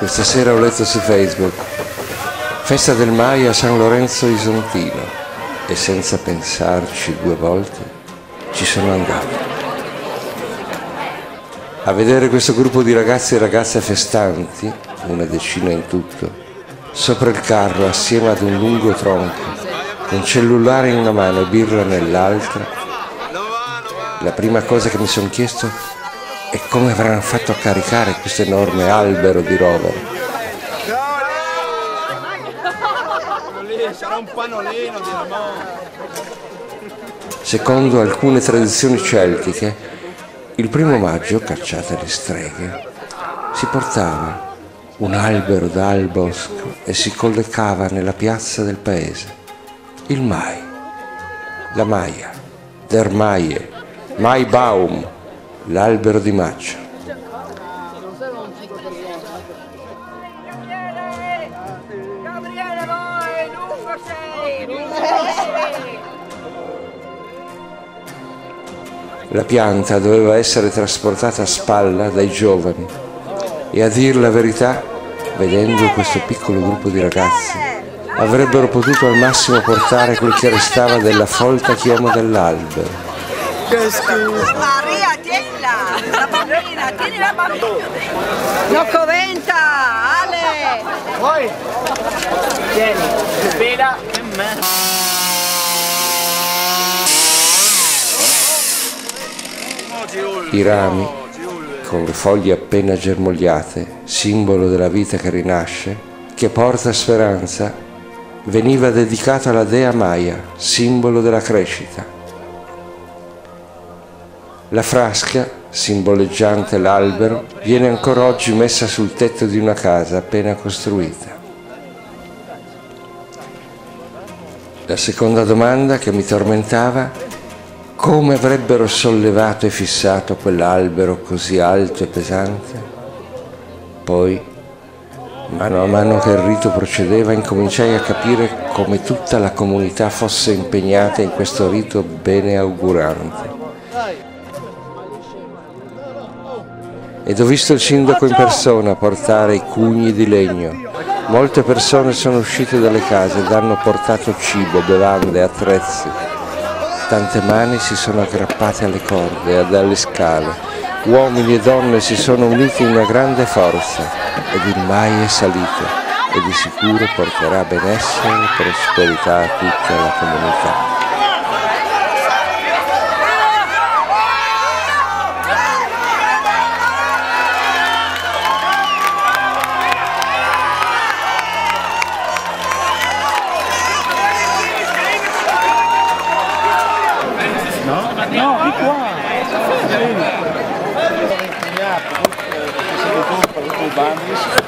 Questa sera ho letto su Facebook: festa del Mai a San Lorenzo Isontino, e senza pensarci due volte ci sono andato. A vedere questo gruppo di ragazzi e ragazze festanti, una decina in tutto, sopra il carro assieme ad un lungo tronco, con cellulare in una mano e birra nell'altra, la prima cosa che mi sono chiesto è come avranno fatto a caricare questo enorme albero di rovere. Sarà un pannolino di Ramon. Secondo alcune tradizioni celtiche, il 1° maggio, cacciate le streghe, si portava un albero dal bosco e si collocava nella piazza del paese. Il Mai, la Maia, der Maie, Maibaum, l'albero di maggio. La pianta doveva essere trasportata a spalla dai giovani e, a dir la verità, vedendo questo piccolo gruppo di ragazzi, avrebbero potuto al massimo portare quel che restava della folta chioma dell'albero. Che schifo! Maria, tienila! La bambina, tieni la bambina! No coventa! Ale! Poi! Tieni, spera e me! I rami, con le foglie appena germogliate, simbolo della vita che rinasce, che porta speranza, veniva dedicato alla dea Maia, simbolo della crescita. La frasca, simboleggiante l'albero, viene ancora oggi messa sul tetto di una casa appena costruita. La seconda domanda che mi tormentava: come avrebbero sollevato e fissato quell'albero così alto e pesante? Poi, mano a mano che il rito procedeva, incominciai a capire come tutta la comunità fosse impegnata in questo rito beneaugurante. Ed ho visto il sindaco in persona portare i cugni di legno. Molte persone sono uscite dalle case ed hanno portato cibo, bevande, attrezzi. Tante mani si sono aggrappate alle corde e alle scale. Uomini e donne si sono uniti in una grande forza ed il Mai è salito e di sicuro porterà benessere e prosperità a tutta la comunità. No, di qua! Vieni!